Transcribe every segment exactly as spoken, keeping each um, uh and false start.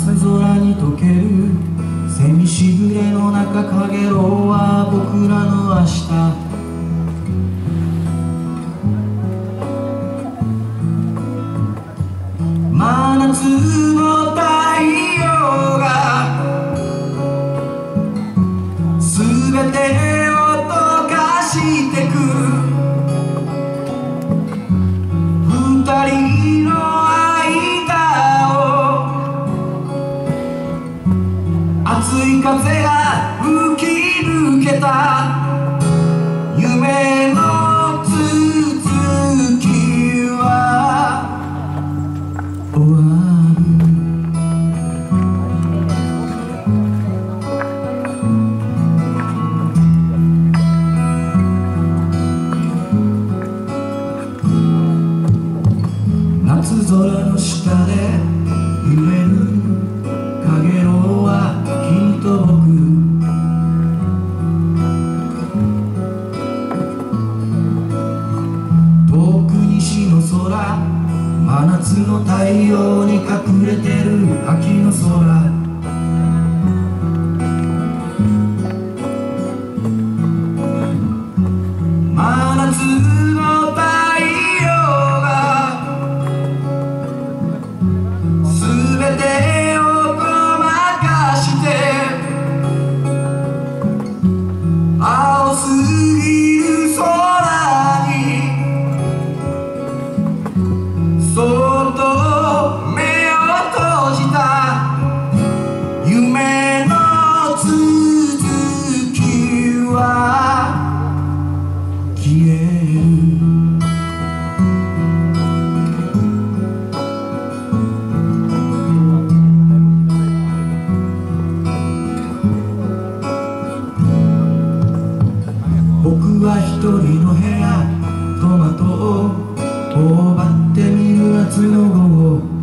夏空に溶ける蝉しぐれの中、かげろうは僕らの明日。真夏の太陽がすべてを溶かしてく。二人の間を熱い風が吹き抜けた。夢の続きは終わる。夏空の下で揺れるかげろうは君と僕。遠く西の空、真夏の太陽に隠れてる秋の空。真夏の太陽がすべてをごまかして青すぎる空にそっと目を閉じた。夢の続きは消える。僕は一人の部屋、トマトを頬張ってみる夏の午後。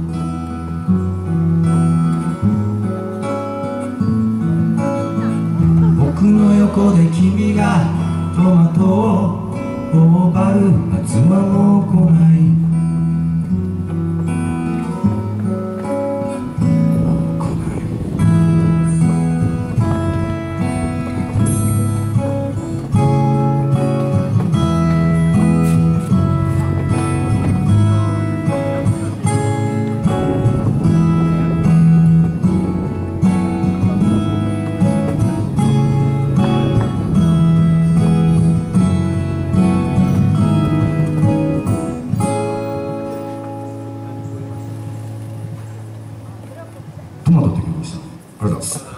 僕の横で君がトマトを頬張る夏はもう来ない。トマトって曲でした。ありがとうございます。